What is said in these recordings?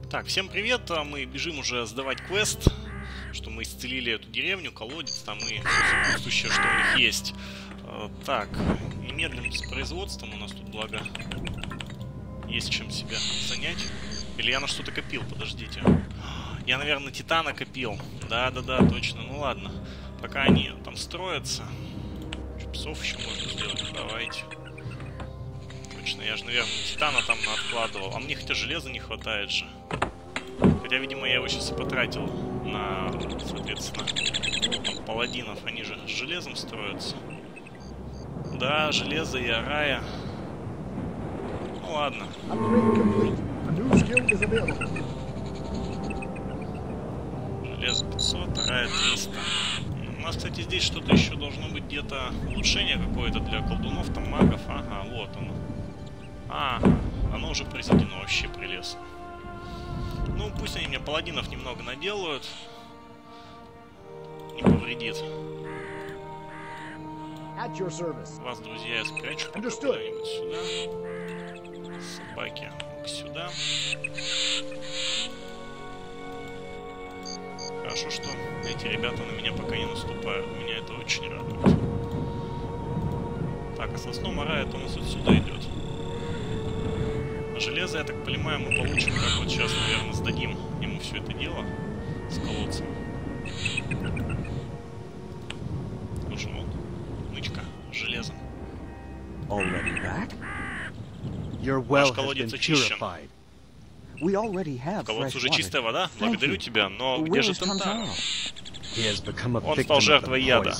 Так, всем привет, мы бежим уже сдавать квест, что мы исцелили эту деревню, колодец там и все сопутствующее, что у них есть. Так, немедленно с производством у нас тут, благо, есть чем себя занять. Или я на что-то копил, подождите. Я, наверное, Титана копил. Да-да-да, точно, ну ладно. Пока они там строятся. Псов еще можно сделать, давайте. Точно, я же, наверное, Титана там откладывал. А мне хотя железа не хватает же. Хотя, видимо, я его сейчас и потратил на, соответственно, там, паладинов. Они же с железом строятся. Да, железо и арая. Ну ладно. Железо 500, арая 300. У нас, кстати, здесь что-то еще должно быть, где-то улучшение какое-то для колдунов, там магов. Ага, вот оно. А, оно уже произведено, вообще прелестно. Ну, пусть они мне паладинов немного наделают. Не повредит. Вас, друзья, я спрячу пока куда-нибудь сюда. Собаки сюда. Хорошо, что эти ребята на меня пока не наступают. Меня это очень радует. Так, а с основном арая-то у нас отсюда идет. Железо, я так понимаю, мы получим, как вот сейчас, наверное, сдадим ему все это дело с колодцем. Нужен вот нычка с железом. Наш колодец очищен. Колодец уже чистая вода? Благодарю тебя, но где же Тентаро? Он стал жертвой яда.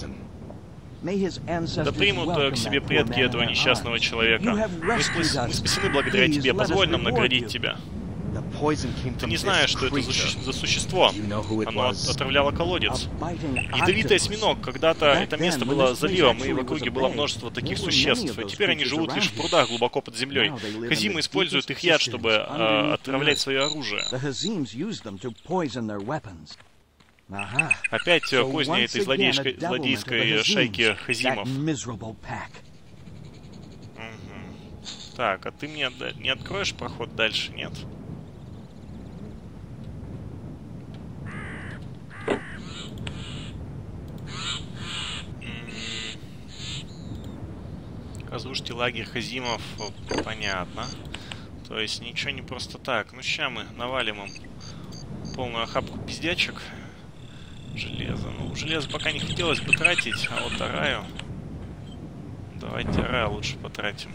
Да примут к себе предки этого несчастного человека. Мы спасены благодаря тебе. Позволь нам наградить тебя. Ты не знаешь, что это за существо. Оно отравляло колодец. Ядовитый осьминог. Когда-то это место было заливом, и в округе было множество таких существ. И теперь они живут лишь в прудах глубоко под землей. Хазимы используют их яд, чтобы отравлять свое оружие. Опять козни этой злодейской шайки хазимов. Угу. Так, а ты мне не откроешь проход дальше, нет? Разрушите лагерь хазимов, понятно. То есть ничего не просто так. Ну, ща мы навалим им полную охапку пиздячек. Железо. Ну, железо пока не хотелось бы тратить, а вот араю... Давайте араю лучше потратим.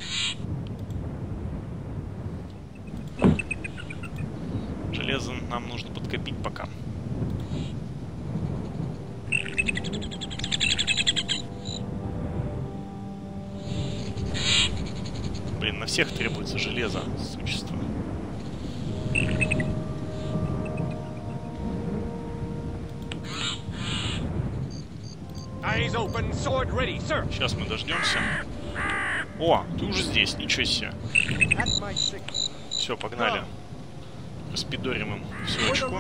Железо нам нужно подкопить пока. Блин, на всех требуется железо, существо. Сейчас мы дождемся. О, ты уже здесь, ничего себе. Все, погнали. Распидорим им всю очку.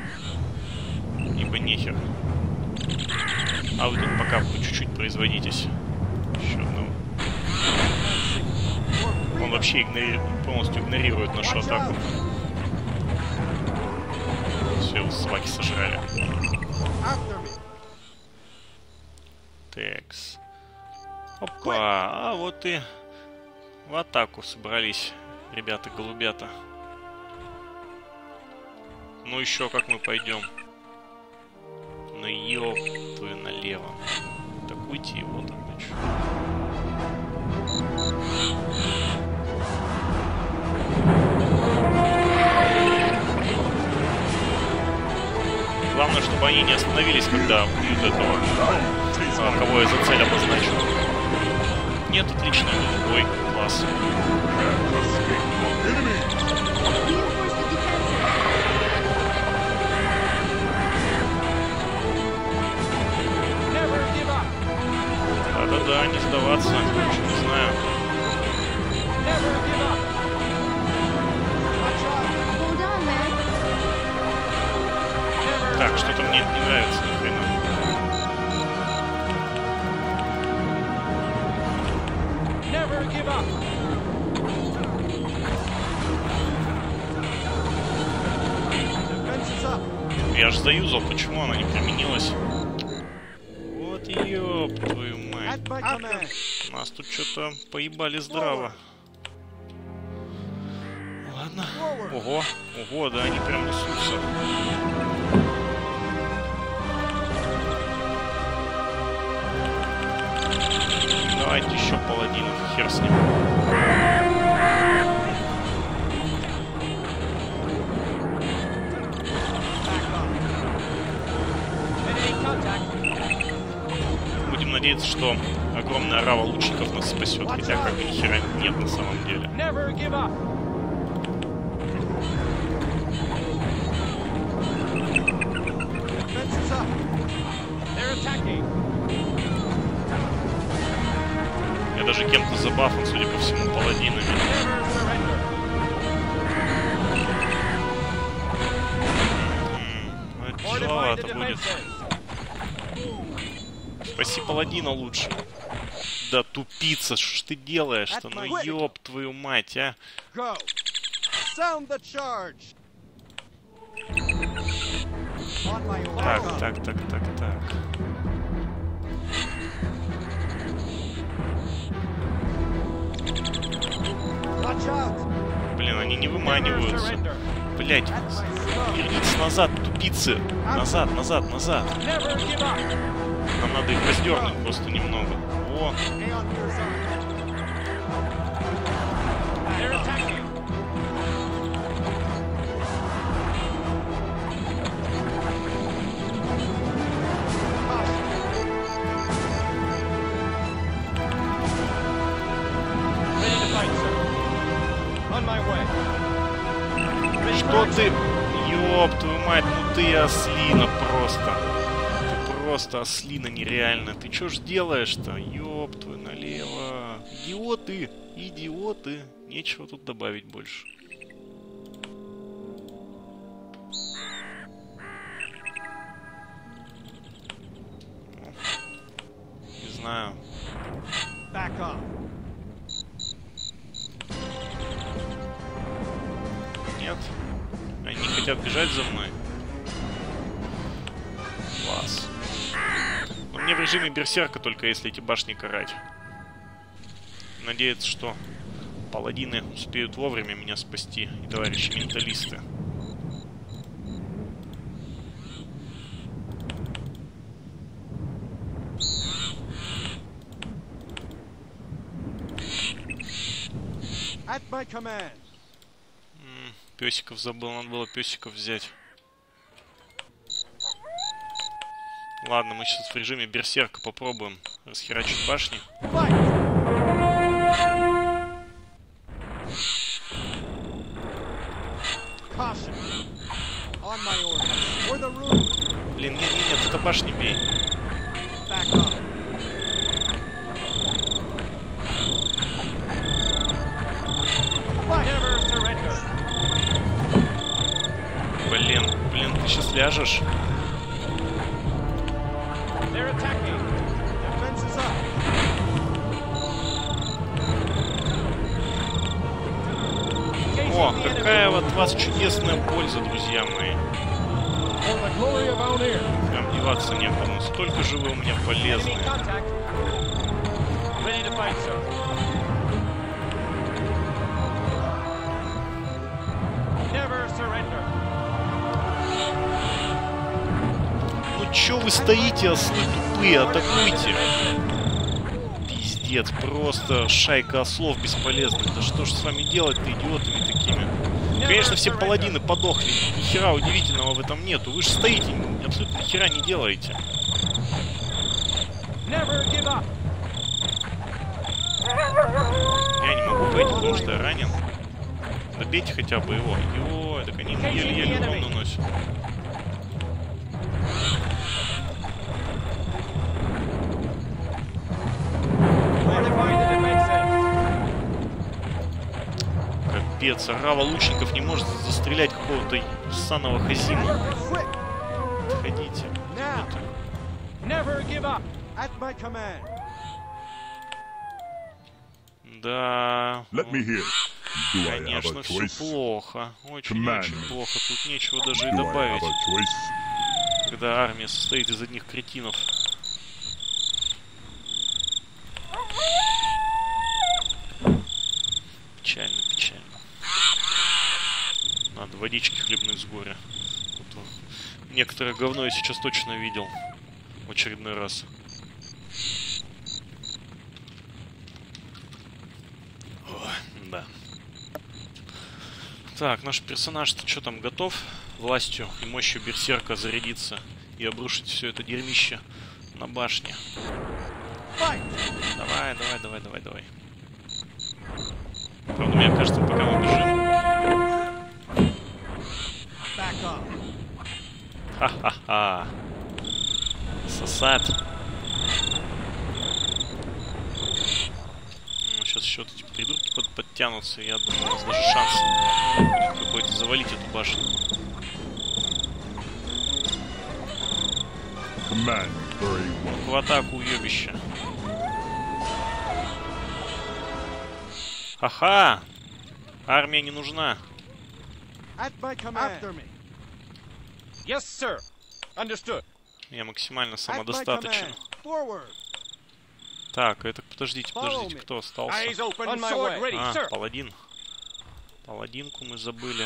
Ибо нехер. А вы тут пока по чуть-чуть производитесь. Еще одного. Он вообще полностью игнорирует нашу атаку. Все, собаки сожрали. Текс. Опа, а вот и в атаку собрались ребята-голубята. Ну еще как мы пойдем. Ну ёб твою налево. Атакуйте его там, значит. Главное, чтобы они не остановились, когда убьют этого, кого я за цель обозначил. Нет, отлично. Ой, класс. Да-да-да, не сдаваться. Ничего не знаю. Так, что-то мне не нравится, ни хрена. я же заюзал, почему она не применилась? Вот ёб твою мать. Нас тут что-то поебали здраво. Ладно. Ого, ого, да они прям несутся. Давайте еще паладинов, хер с ним. Будем надеяться, что огромная орава лучников нас спасет, хотя как бы ни хера нет на самом деле. Я даже кем-то забафан, судя по всему, паладинами. Это тяжеловато будет. Спаси паладина лучше. Да тупица, что ж ты делаешь-то? Ну ёб твою мать, а. Так. Блин, они не выманиваются. Блять, вернитесь назад, тупицы. Назад. Нам надо их раздернуть просто немного. О. Что ты? Ёб твою мать, ну ты ослина просто. Ты просто ослина нереально. Ты чё ж делаешь-то? Ёб твою налево. Идиоты. Нечего тут добавить больше. Не знаю. Нет. Они не хотят бежать за мной. Класс. Но мне в режиме берсерка только если эти башни карать. Надеяться, что паладины успеют вовремя меня спасти. И товарищи менталисты. Песиков забыл, надо было песиков взять. Ладно, мы сейчас в режиме берсерка попробуем расхерачить башни. Блин, нет, это башни бей. Блин, ты сейчас ляжешь. О, какая вот от вас чудесная польза, друзья мои. Прям деваться некуда, настолько же вы у меня полезны. Ну чё вы стоите, ослы тупые, атакуйте! Пиздец, просто шайка ослов бесполезных. Да что ж с вами делать-то, идиотами такими? Конечно, все паладины подохли, ни хера удивительного в этом нету. Вы же стоите, абсолютно ни хера не делаете. Я не могу пойти, потому что я ранен. Добейте хотя бы его. Ё, так они еле-еле урон наносят. Капец, орава лучников не может застрелять какого-то ссаного Хазима. Отходите. Да. Конечно, все плохо. Очень плохо. Тут нечего даже и добавить. когда армия состоит из одних кретинов. Печально, печально. Надо водички хлебнуть с горя. Вот, некоторое говно я сейчас точно видел. В очередной раз. О, да. Так, наш персонаж-то что там, готов властью и мощью берсерка зарядиться и обрушить все это дерьмище на башне? Давай, давай, давай, давай, давай. Правда, мне кажется, пока мы бежим. Ха-ха-ха. Сосад. Ну, сейчас еще вот эти придурки подтянутся. Я думаю, у нас даже шанс будет какой-то завалить эту башню. В атаку, уебище. Ха-ха! Армия не нужна. Yes, sir. Understood. Я максимально самодостаточен. Так, это подождите, подождите, кто остался? А, паладин. Паладинку мы забыли.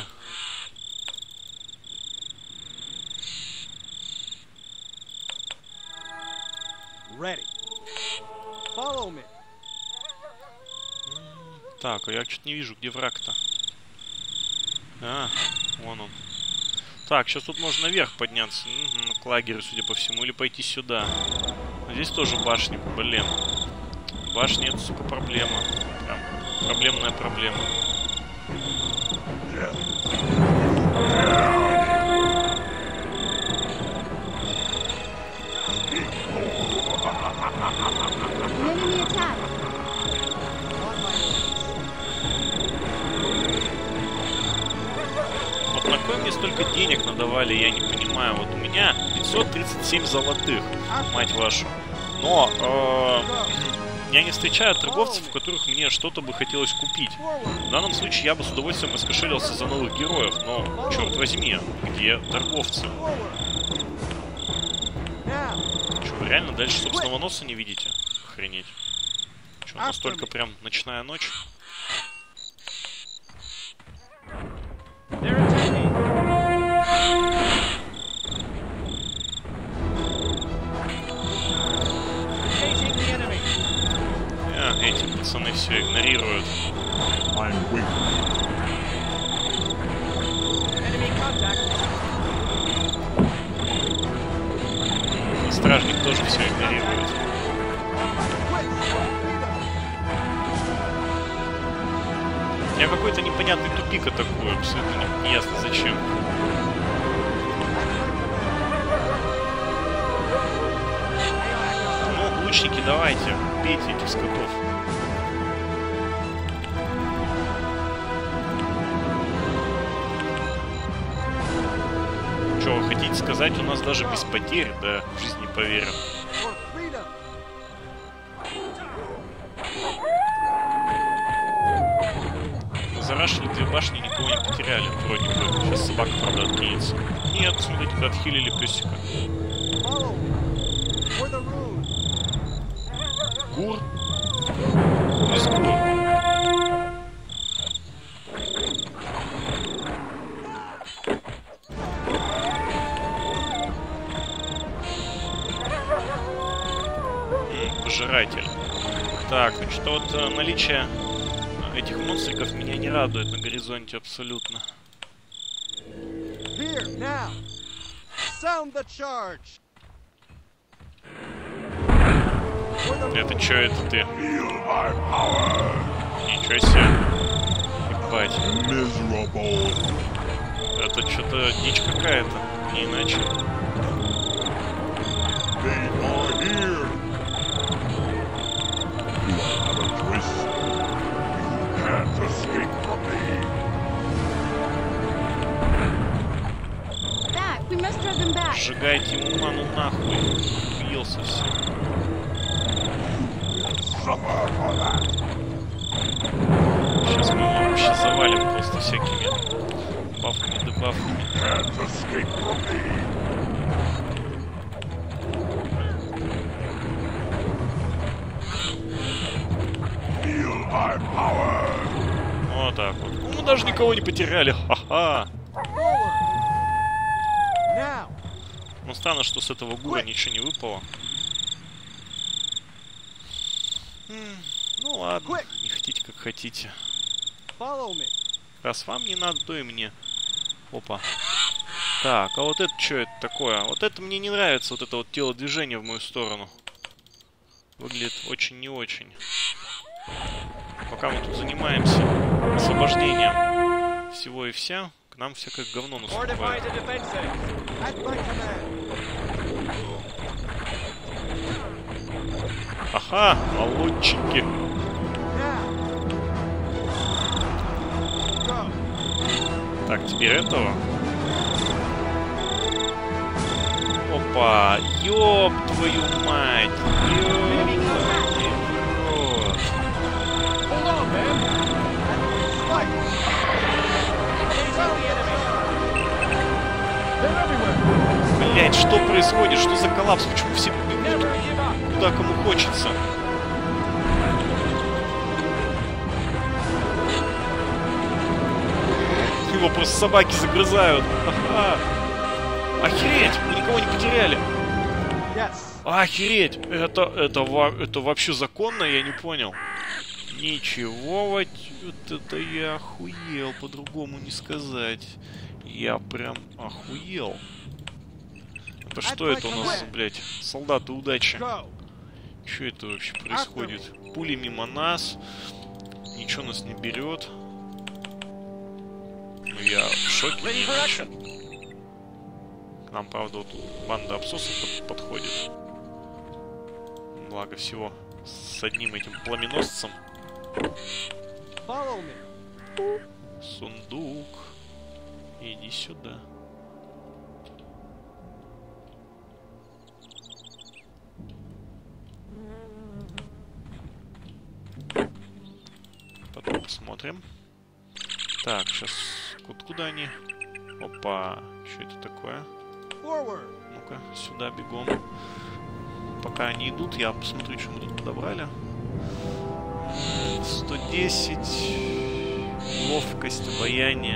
Так, а я что-то не вижу, где враг-то. А, вон он. Так, сейчас тут можно наверх подняться. К лагерю, судя по всему. Или пойти сюда. А здесь тоже башня, блин. Башня — это, сука, проблема. Прям проблемная проблема. Вот на кой мне столько денег надавали, я не понимаю. Вот у меня 537 золотых, мать вашу. Но я не встречаю торговцев, у которых мне что-то бы хотелось купить. В данном случае я бы с удовольствием раскошелился за новых героев, но, черт возьми, где торговцы? Что, вы реально дальше собственного носа не видите? Охренеть. Что, настолько прям ночная ночь? Эти пацаны все игнорируют. Стражник тоже все игнорирует. Я какой-то непонятный тупик атакую, абсолютно не ясно зачем. Ну, лучники, давайте, бейте этих скотов. Что вы хотите сказать? У нас даже без потерь, да, в жизнь не поверю. Зарашили две башни, никого не потеряли, вроде бы. Сейчас собака, правда, откинется. Нет, смотрите, отхилили песика. Гур? Без гур. Пожиратель. Так, ну что вот наличие этих монстриков меня не радует на горизонте абсолютно. Это чё это ты? Ничего себе. Ебать. Это что-то дичь какая-то, не иначе. Сжигайте ему ману нахуй. Уелся все. Сейчас мы его вообще завалим просто всякими бафами, дебафами. Вот так вот. Мы даже никого не потеряли. Ха-ха. Ну, странно, что с этого гура ничего не выпало. Ну ладно, не хотите, как хотите. Раз вам не надо, то и мне. Опа. Так, а вот это что это такое? Вот это мне не нравится, вот это вот телодвижение в мою сторону. Выглядит очень не очень. Пока мы тут занимаемся освобождением всего и вся, к нам всякое говно наступает. Ага, молодчики. Так, теперь этого. Опа, ёб твою мать. Ёб. Блять, что происходит? Что за коллапс? Почему все бегут куда кому хочется? Его просто собаки загрызают. Ага. Охереть! Мы никого не потеряли. Охереть! Это вообще законно? Я не понял. Ничего, вот это я охуел, по-другому не сказать. Я прям охуел. Это что это у нас, блядь? Солдаты удачи. Что это вообще происходит? Пули мимо нас. Ничего нас не берет. Ну я в шоке. К нам, правда, вот банда абсосов подходит. Благо всего с одним этим пламеносцем. Сундук. Иди сюда. Потом посмотрим. Так, сейчас... Куда они? Опа. Что это такое? Ну-ка, сюда бегом. Пока они идут, я посмотрю, что мы тут подобрали. 110. Ловкость, обаяние.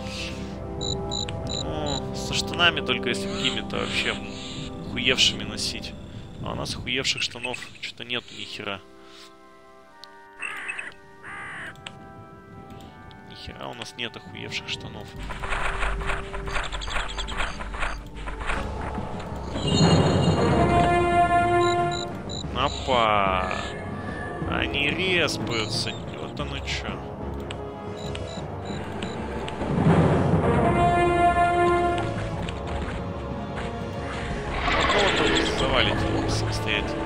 Ну, со штанами только если какими-то вообще хуевшими носить. А у нас хуевших штанов что-то нет ни хера. Ни хера у нас нет охуевших штанов. Опа! Они респаются. Вот оно чё. Кого-то вы завалите самостоятельно.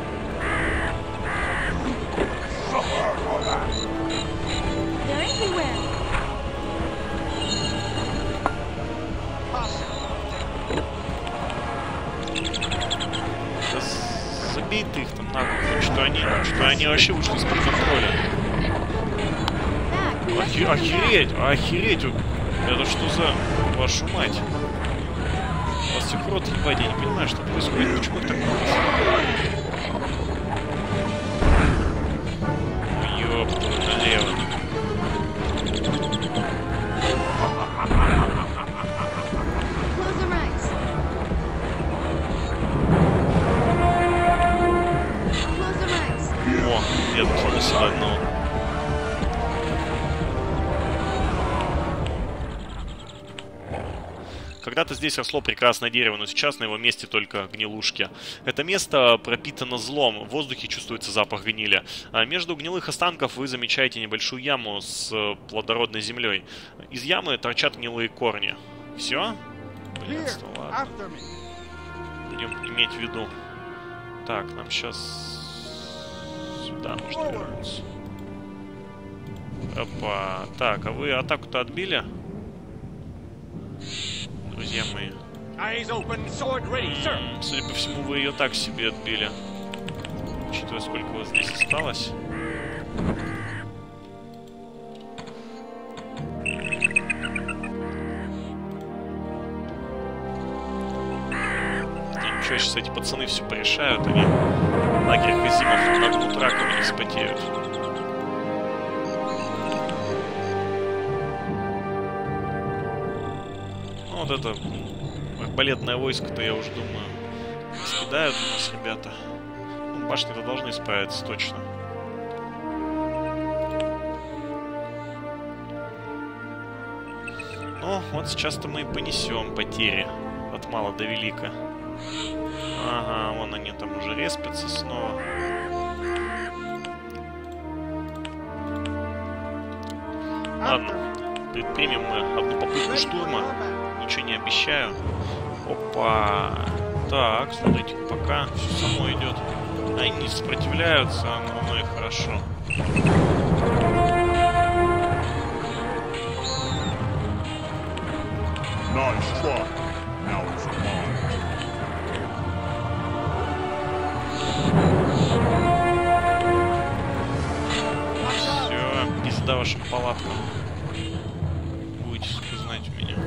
Забей-то их там нахуй, что они вообще ушли из-под контроля. Охереть! Охереть! Это что за... Вашу мать? У вас всех рот ебать, я не понимаю, что происходит. Почему так много? Ёпта, налево. О, я заткнул сюда одного. Когда-то здесь росло прекрасное дерево, но сейчас на его месте только гнилушки. Это место пропитано злом, в воздухе чувствуется запах гнили. А между гнилых останков вы замечаете небольшую яму с плодородной землей. Из ямы торчат гнилые корни. Все? Блядство, ладно. Будем иметь в виду. Так, нам сейчас... Сюда нужно вернуться. Опа. Так, а вы атаку-то отбили? Друзья мои. Судя по всему, вы ее так себе отбили. Учитывая, сколько у вас здесь осталось. Ничего, сейчас эти пацаны все порешают. Они лагерь Хазимов над раками не вспотеют. Ну, вот это арбалетное войско-то, я уже думаю, скидают у нас ребята. Ну, башни-то должны справиться точно. Ну, вот сейчас-то мы и понесем потери от мала до велика. Ага, вон они там уже респятся снова. Ладно, предпримем мы одну попытку штурма. Ничего не обещаю. Опа. Так, смотрите, пока все само идет. Они не сопротивляются, оно и хорошо. Все, пизда вашим палаткам. Будете, сука, знать у меня.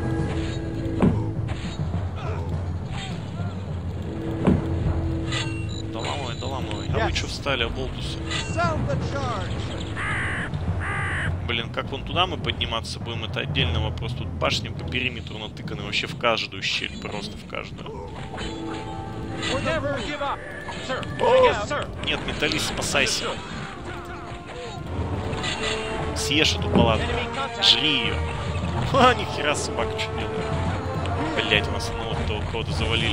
Доламывай. А вы что встали, оболтусы? Блин, как вон туда мы подниматься будем, это отдельный вопрос. Тут башни по периметру натыканы вообще в каждую щель, просто в каждую. Нет, металлист, спасайся. Съешь эту палатку. Жри ее. А, нихера собака что делает. Блять, у нас одного кого-то завалили.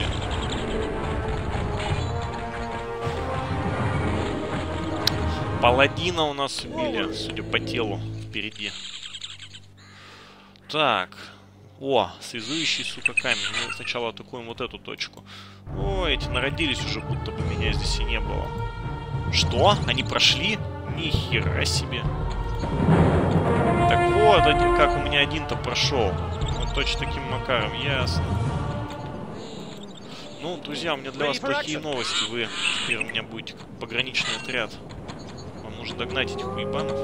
Паладина у нас убили, судя по телу, впереди. Так. О, связующий, сука, камень. Мы сначала атакуем вот эту точку. О, эти народились уже, будто бы меня здесь и не было. Что? Они прошли? Нихера себе. Так вот, как у меня один-то прошел. Вот точно таким макаром, ясно. Ну, друзья, у меня для вас плохие новости. Вы теперь у меня будете как пограничный отряд. Вам нужно догнать этих уебанов.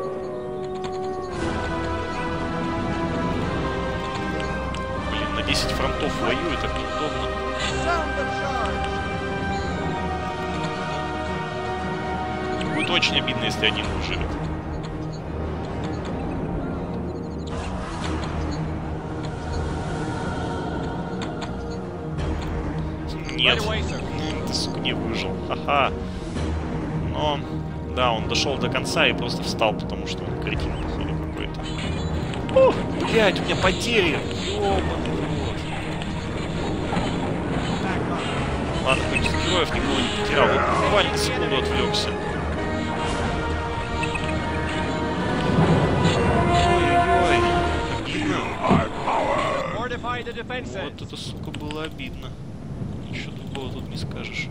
Блин, на 10 фронтов воюю, так неудобно. Будет очень обидно, если один выживет. Нет, ты, сука, не выжил. Ха-ха. Но, да, он дошел до конца и просто встал, потому что он кретин, походу, какой-то. О, блядь, у меня потери. Ёбаный рот. Ладно, хоть из героев никого не потерял. Вот буквально секунду отвлекся. Ой-ой-ой. Обидно. Вот это, сука, было обидно. Ничего другого тут не скажешь.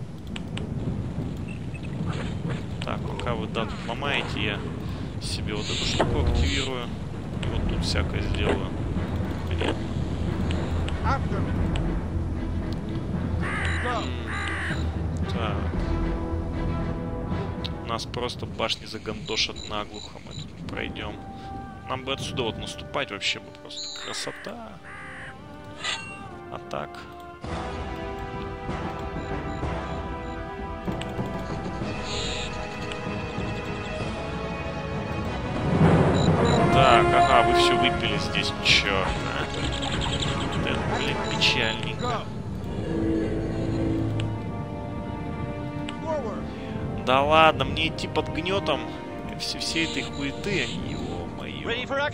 Так, пока вы, да, тут ломаете, я себе вот эту штуку активирую. И вот тут всякое сделаю. Понятно. Так. Нас просто башни загандошат наглухо. Мы тут пройдем. Нам бы отсюда вот наступать вообще бы просто красота. А так... Так, ага, вы все выпили здесь, черт, а. Это, блин, печальненько. Да ладно, мне идти под гнетом всей этой хуеты. Ё-моё.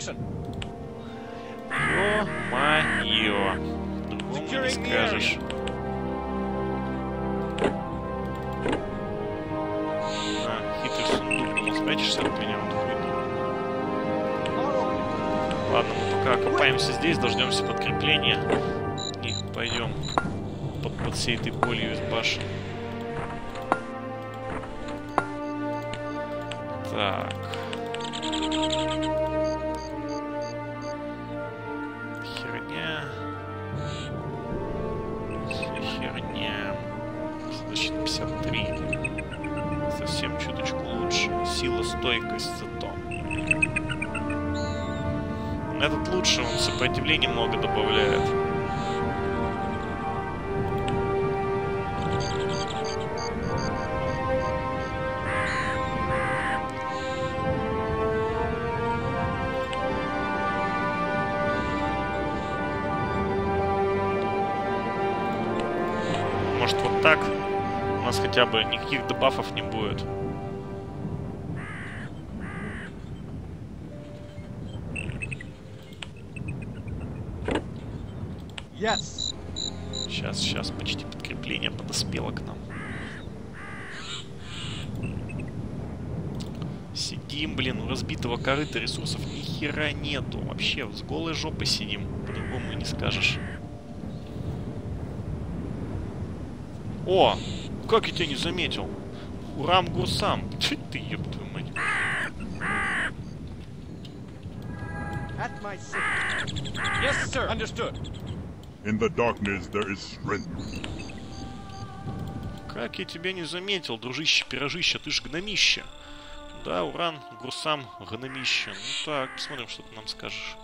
Ё-моё. Другому не скажешь. А, хитрый сундук, не спрячешься от меня, вот хуй. Ладно, мы пока окопаемся здесь, дождемся подкрепления и пойдем под всей этой болью из башен. Так. Херня. Херня. Значит, 53. Совсем чуточку лучше. Сила, стойкость зато. Этот лучше, он сопротивление много добавляет. может, вот так. У нас хотя бы никаких дебафов не будет. Yes. Сейчас, почти подкрепление подоспело к нам. Сидим, блин, у разбитого корыта ресурсов ни хера нету. Вообще, с голой жопой сидим. По-другому и не скажешь. О! Как я тебя не заметил? Урам-гурсам. Ты, ёб твою мать. Yes, sir. Understood. In the darkness there is strength. Как я тебя не заметил, дружище-пирожище, ты ж гномище. Да, уран, гурсам, гномище. Ну так, посмотрим, что ты нам скажешь.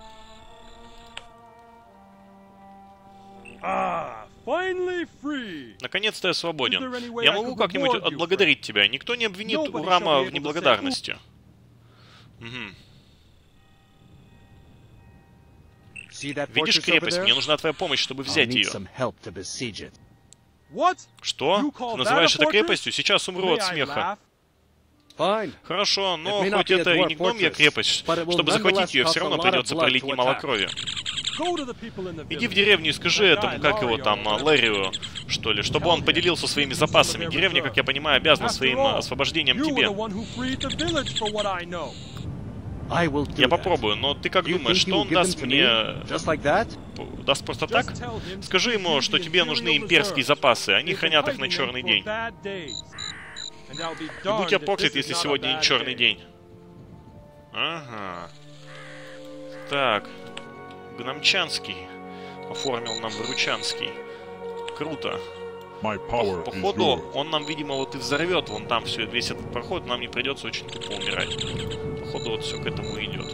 Finally free. Наконец-то я свободен. Я могу как-нибудь отблагодарить тебя. Никто не обвинит Урама в неблагодарности. Угу. Видишь крепость? Мне нужна твоя помощь, чтобы взять ее. Что? Ты называешь это крепостью? Сейчас умру от смеха. Хорошо, но хоть это и не гномья крепость, чтобы захватить ее, все равно придется пролить немало крови. Иди в деревню и скажи этому, как его там, Лэрию, что ли, чтобы он поделился своими запасами. Деревня, как я понимаю, обязана своим освобождением тебе. Я попробую, но ты как думаешь, что он даст мне... Даст просто так? Скажи ему, что тебе нужны имперские запасы, они хранят их на черный день. И будь я проклят, если сегодня не черный день. Ага. Так. Гномчанский оформил нам Выручанский. Круто. Походу, он нам, видимо, вот и взорвет вон там все, весь этот проход, нам не придется очень тупо умирать. Походу, вот все к этому идет.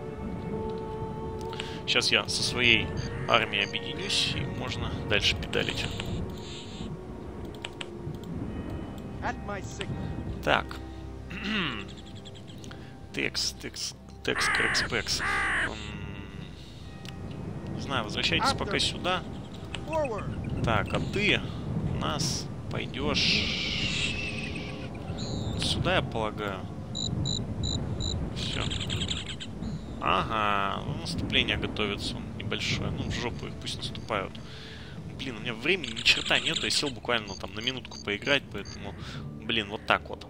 Сейчас я со своей армией объединюсь, и можно дальше педалить. Так. Текс, крекс. Не знаю, возвращайтесь пока сюда. Так, а ты у нас пойдешь сюда, я полагаю. Все. Ага, ну, наступление готовится небольшое. Ну, в жопу их пусть наступают. Блин, у меня времени ни черта нету, я сел буквально там на минутку поиграть, поэтому, блин, вот так вот.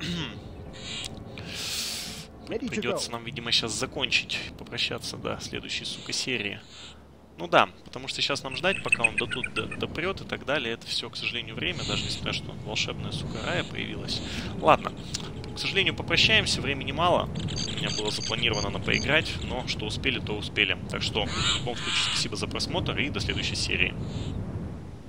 Придется нам, видимо, сейчас закончить, попрощаться до следующей, сука, серии. Ну да, потому что сейчас нам ждать, пока он до тут допрет и так далее. Это все, к сожалению, время, даже несмотря на что волшебная, сука, рая появилась. Ладно, к сожалению, попрощаемся, времени мало. У меня было запланировано на поиграть, но что успели, то успели. Так что, в любом случае, спасибо за просмотр и до следующей серии.